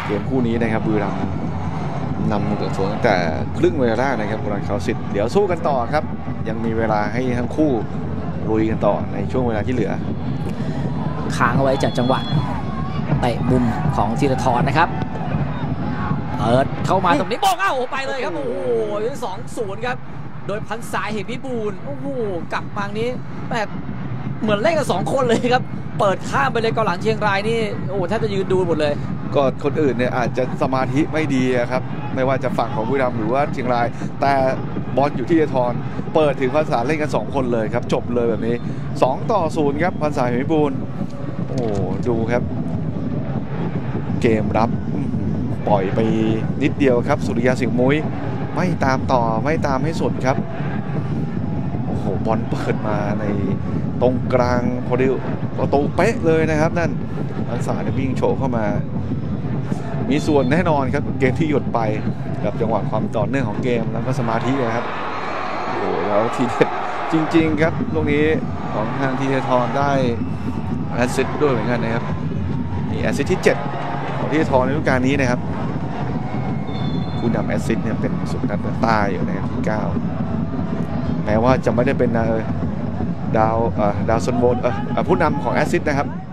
กมคู่นี้นะครับบุรีรัมย์นำ1-0ตั้งแต่ครึ่งเวลาแรกนะครับบุรีรัมย์เขาสิทธิ์เดี๋ยวสู้กันต่อครับยังมีเวลาให้ทั้งคู่ลุยกันต่อในช่วงเวลาที่เหลือค้างเอาไว้จากจังหวะเตะมุมของธีรทรนะครับเปิดเข้ามาตรงนี้บงโอ้ไปเลยครับโอ้โห2-0ครับโดยพันสายเหตุพิบูลโอ้โหกลับมานี้แบบเหมือนเล่นกัน2คนเลยครับเปิดข้ามไปเลยกองหลังเชียงรายนี่โอ้แทบจะยืนดูหมดเลยก็คนอื่นเนี่ยอาจจะสมาธิไม่ดีครับไม่ว่าจะฝั่งของบุรีรัมย์หรือว่าเชียงรายแต่บอลอยู่ที่ธีรทรเปิดถึงพันสายเล่นกัน2คนเลยครับจบเลยแบบนี้2-0ครับพันสายเหตุพิบูลโอ้ดูครับเกมรับปล่อยไปนิดเดียวครับสุริยาสิงห์มุ้ยไม่ตามต่อไม่ตามให้สุดครับโอ้โหบอลเปิดมาในตรงกลางพอดีประตูเป๊ะเลยนะครับนั่นอันสารวิ่งโฉบเข้ามามีส่วนแน่นอนครับเกมที่หยุดไปกับจังหวะความต่อเนื่องของเกมแล้วก็สมาธินะครับโอ้โหแล้วทีเด็ดจริงๆครับตรงนี้ของทางธีรทรได้แอสซิสต์ด้วยเหมือนกันนะครับนี่แอสซิสต์ที่7ของธีรทรในฤดูกาลนี้นะครับผู้นำแอสซิสต์เนี่ยเป็นสุพนัทใต้อยู่ในที่9แม้ว่าจะไม่ได้เป็นดาวซันโวผู้นำของแอสซิสต์นะครับ